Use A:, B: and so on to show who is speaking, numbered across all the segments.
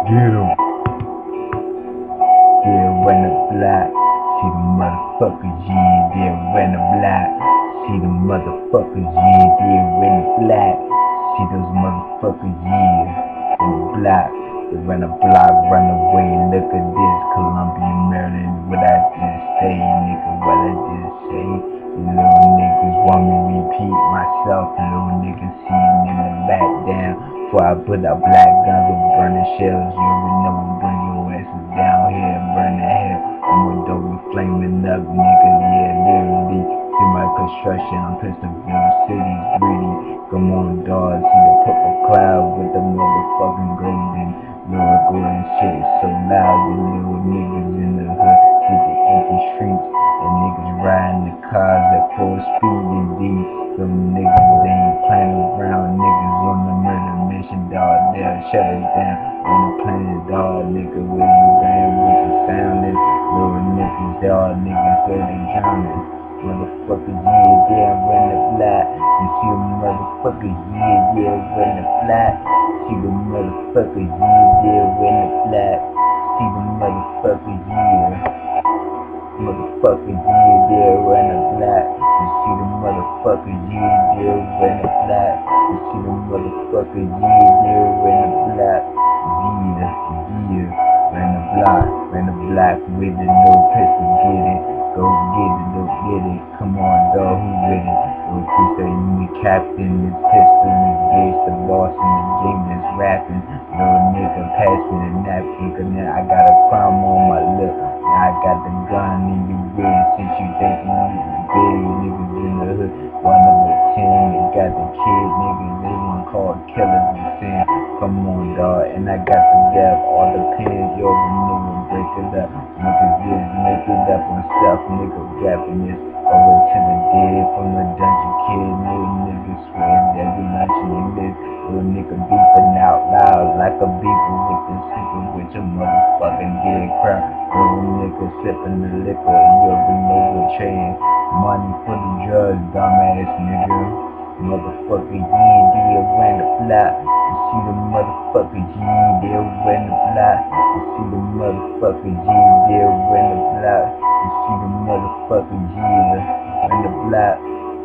A: Yeah, yeah, run the block. See the motherfuckers, yeah, yeah, run the block. See the motherfuckers, yeah, yeah, run the block. See those motherfuckers, yeah, in the block. They run the block, run away. Look at this, Columbia, Maryland. What I just say, nigga, what I just say. You little niggas want me to repeat myself. Little niggas see me in the back down. Before I put out black guns with burning shells, you already know we bring your asses down here and burn the hell. I'm a dope with flaming up, nigga, yeah, literally. See my construction, I'm Pistolville City's greedy. Come on, dog, see the purple cloud with the motherfucking golden lyrical and shit so loud. The little niggas in the hood see the empty streets and niggas riding the cars at full speed indeed. Some niggas ain't playing around, niggas on the murder mission, dog. They'll shut us down on the planet, dog. Nigga, where you been, what you sounding? Little niggas, dog, niggas, where they drowning. Motherfuckers, yeah, yeah, run the block. You see the motherfuckers, yeah, yeah, run the block. See the motherfuckers, yeah, yeah, run the block. See the motherfuckers, yeah. Motherfuckers, yeah, yeah, run the block. You see the motherfuckers, yeah, yeah, run the block. You see the motherfuckers, yeah, yeah, run the block. Yeah, yeah, run the block. Run the block with the no pistol, get it. Go get it, go get it. Come on, dog, who with it? If you say you the captain, this pistol, this bitch, the boss in the game that's rapping. Little nigga, pass me the napkin, cause now I got a crime on my lip. Now I got the gun in your red, since you think you need the big niggas in the hood. One number 10, they got the kid, niggas, they one called killers and sin. Come on, dog, and I got the death, all the pins, yo, the nigga, break it up. Niggas just make it up on self, nigga, rapping this over to the dead from the dungeon kid. Little niggas swear that we lunching in this. Little nigga beeping out loud like a beeper with the sleeping with your motherfucking dead crowd. Little nigga sipping the liquor, you already know what trading money for the drugs, dumbass nigga. Motherfucker, yeah, yeah, ran the block. You see the motherfucker, yeah, yeah, ran the block. You see the motherfucker, yeah, yeah, ran the block. You see the motherfucker, yeah, ran the block.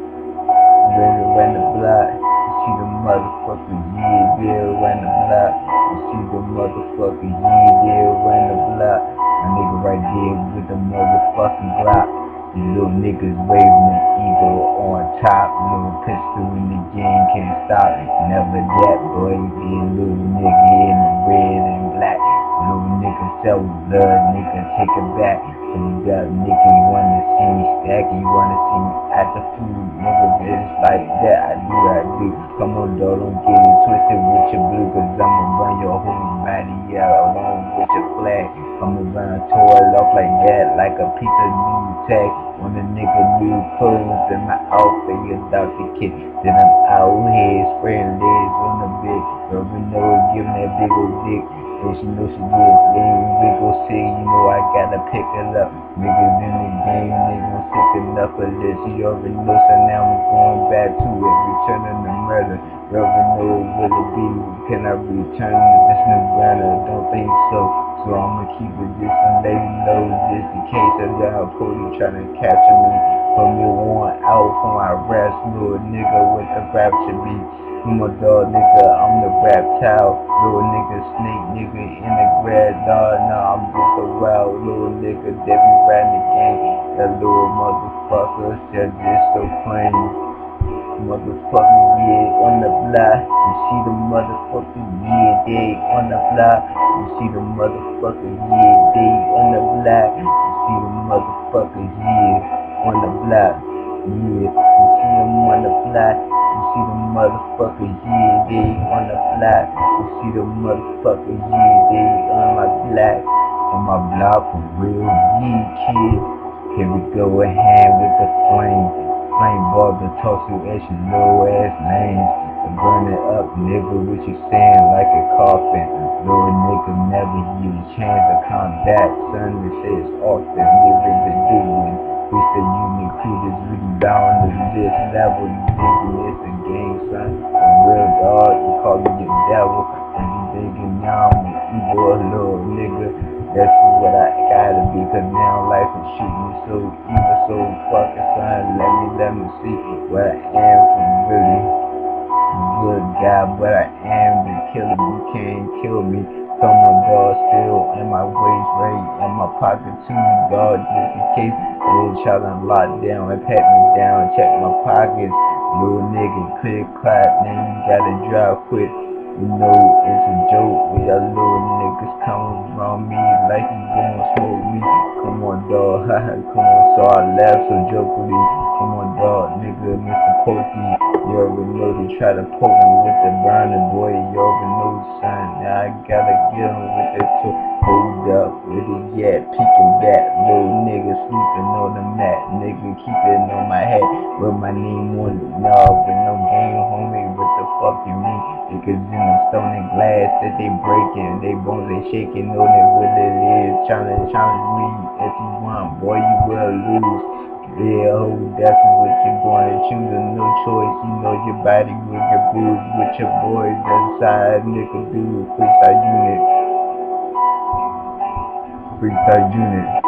A: Really ran the block. You see the motherfucker, yeah, yeah, ran the block. You see the motherfucker, yeah, yeah, ran the block. A nigga right there with the motherfucking Glock. These little niggas waving an eagle on top. Little pistol in the game, can't stop. Never that, boy. Yeah, little nigga in the red and black. Little nigga sell blood, nigga take it back. So you got nigga, you wanna see me stack, you wanna see me at the food, nigga, it's like that, I do. Come on, dog, don't get it twisted with your blue, cause I'ma burn your whole body out along with your flag. I'ma run a toy off like that, like a piece of new tag. When a nigga new clothes in my outfit, you Dr. Kid. Then I'm out here spraying legs on the big. Rubbing nose, giving that big old dick. And she know she get lame, big gon' say, you know I gotta pick it up. Niggas in the game, niggas sick enough of this. You already know, so now I'm going back to it. Returning the murder. Never know what it be. Can I return to this new banner? Don't think so. So I'ma keep it just and let you know, just in case I got a police trying to capture me. Put me one out for my rest, little nigga with the rapture beat. I'm a dog nigga, I'm the reptile. Little nigga, snake nigga in the grass, dog. Nah, I'm just a wild little nigga that be riding the game. That little motherfucker, that's just so plain. Motherfucker, yeah, on the block. You see the motherfucker, yeah, they on the block. You see the motherfucker, yeah, they on the block. You see the motherfucker, yeah, on the block. Yeah, you see them on the block. You see the motherfucker, yeah, they on the block. You see the motherfucker, yeah, they on my block. On my block for real, yeah, kid. Here we go ahead with the flame. Flame ball to toss you at your low ass names. And burn it up, nigga, what you saying like a coffin. Little nigga never get a chance to come back. Son, they say it's often, nigga, the doing. We say you need crew that's really down to this level. You thinking it's a game, son. A real dog, you call me the devil. And you thinking now I'm You boy, little nigga. That's what I gotta be, cause now life is shooting me so evil, so fucking son. Let me see what I am for really. Good guy, but I am the killer. You can't kill me. Come on, dog, still in my waist, right in my pocket too, dog. Just in case they try to lock down and pat me down, check my pockets. Little nigga, click clap, then you gotta drive quick. You know it's a joke when y'all little niggas come around me like you gonna smoke me. Come on, dog, come on, so I laugh so jokingly. Come on, dog, nigga, Mr. Pokey. You already know they try to poke me with the burner, boy. You already know, son. Now I gotta get him with that too. Hold up, where they at? Peeking back, little nigga sleeping on the mat. Nigga keeping on my head with my name on it. No, with no game, homie. What the fuck you mean? Because in the stone and glass that they breaking, they bones they shaking, know that what it is. Challenge me if you want, boy, you will lose. Yeah, oh, that's what you're going to choose. No choice, you know your body will get bruised with your boys. That's side nigga do freestyle unit.